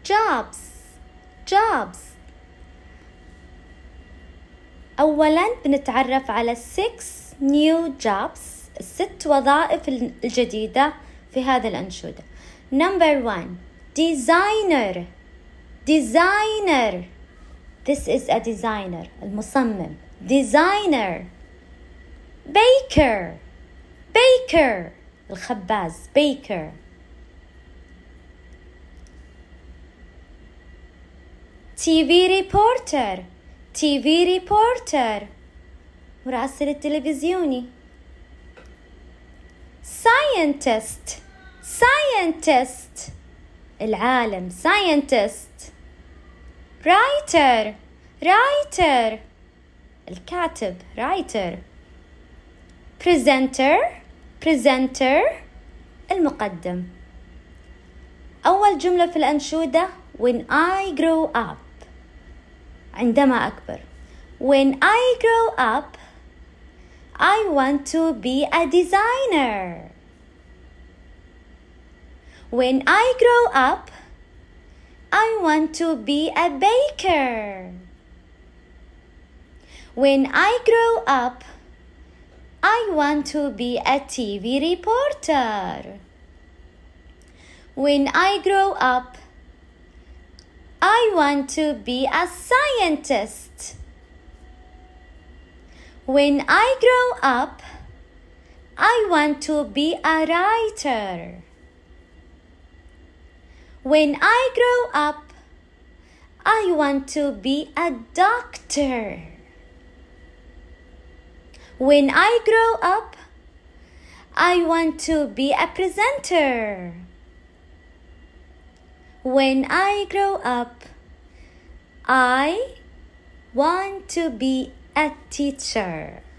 jobs jobs. أولاً بنتعرف على 6 new jobs، 6 وظائف الجديدة في هذا الأنشودة. Number 1 designer designer. This is a designer، المصمم. designer. baker baker، الخباز. baker. TV reporter TV reporter، مراسل التلفزيوني. scientist scientist، العالم. scientist. writer writer، الكاتب. writer. presenter presenter، المقدم. أول جملة في الأنشودة when I grow up، عندما أكبر. when I grow up I want to be a designer. when I grow up I want to be a baker. when I grow up I want to be a TV reporter. when I grow up I want to be a scientist. when I grow up I want to be a writer. when I grow up I want to be a doctor. when I grow up I want to be a presenter. when I grow up I want to be a teacher.